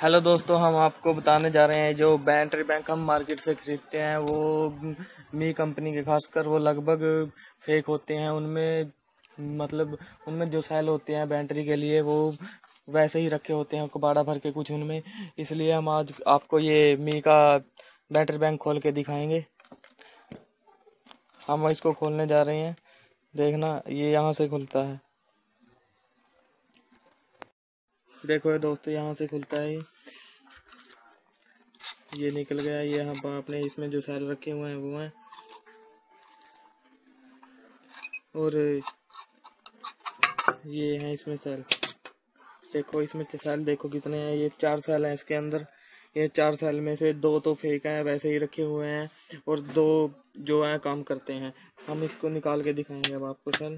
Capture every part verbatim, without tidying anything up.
Hello दोस्तों, हम आपको बताने जा रहे हैं जो बैटरी बैंक हम मार्केट से खरीदते हैं वो मी कंपनी के, खासकर वो लगभग फेक होते हैं। उनमें मतलब उनमें जो सेल होते हैं बैटरी के लिए वो वैसे ही रखे होते हैं कबाड़ा भर के कुछ उनमें। इसलिए हम आज आपको ये मी का बैटरी बैंक खोल के दिखाएंगे। हम इसको खोलने जा रहे हैं। देखना, ये यहाँ से खुलता है। देखो ये दोस्तों, यहाँ से खुलता है। ये निकल गया। ये हम आपने इसमें जो सेल रखे हुए हैं वो हैं, और ये हैं इसमें सेल। देखो इसमें सेल देखो कितने हैं। ये चार सेल हैं इसके अंदर। ये चार सेल में से दो तो फेक हैं, वैसे ही रखे हुए हैं, और दो जो हैं काम करते हैं। हम इसको निकाल के दिखाएंगे अब आपको सेल।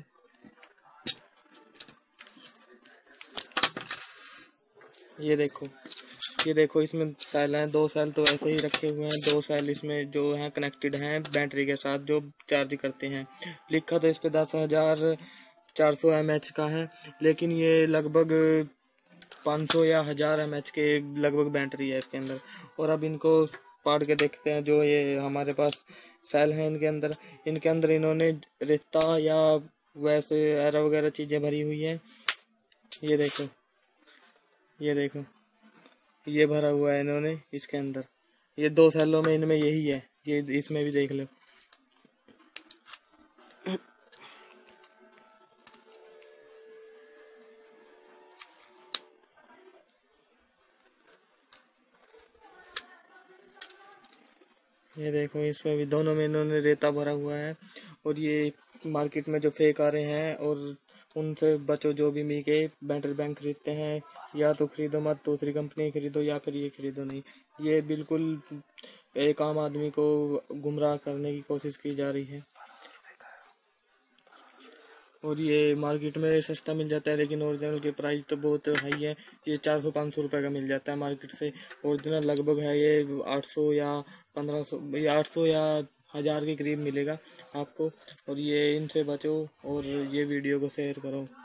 ये देखो, ये देखो इसमें सेल हैं। दो सेल तो ऐसे ही रखे हुए हैं, दो सेल इसमें जो हैं कनेक्टेड हैं बैटरी के साथ जो चार्ज करते हैं। लिखा तो इस पे दस हजार चार सौ एम एच का है, लेकिन ये लगभग पाँच सौ या हजार एम एच के लगभग बैटरी है इसके अंदर। और अब इनको पाड़ के देखते हैं। जो ये हमारे पास सेल हैं इनके अंदर इनके अंदर इन्होंने रेता या वैसे एरा वगैरह चीजें भरी हुई हैं। ये देखो, ये देखो, ये भरा हुआ है इन्होंने इसके अंदर। ये दो सेलों में इनमें यही है। ये इसमें भी देख लो। ये देखो, इसमें भी दोनों में इन्होंने रेता भरा हुआ है। और ये मार्केट में जो फेक आ रहे हैं, और उनसे बचो जो भी मी के बैटरी बैंक खरीदते हैं। या तो खरीदो मत, दूसरी कंपनी खरीदो, या फिर ये खरीदो नहीं। ये बिल्कुल एक आम आदमी को गुमराह करने की कोशिश की जा रही है। और ये मार्केट में सस्ता मिल जाता है, लेकिन ओरिजिनल के प्राइस तो बहुत हाई है। ये चार सौ पाँच सौ रुपये का मिल जाता है मार्केट से। ओरिजिनल लगभग है ये आठ सौ या पंद्रह सौ या आठ सौ या हज़ार के करीब मिलेगा आपको। और ये इनसे बचो, और ये वीडियो को शेयर करो।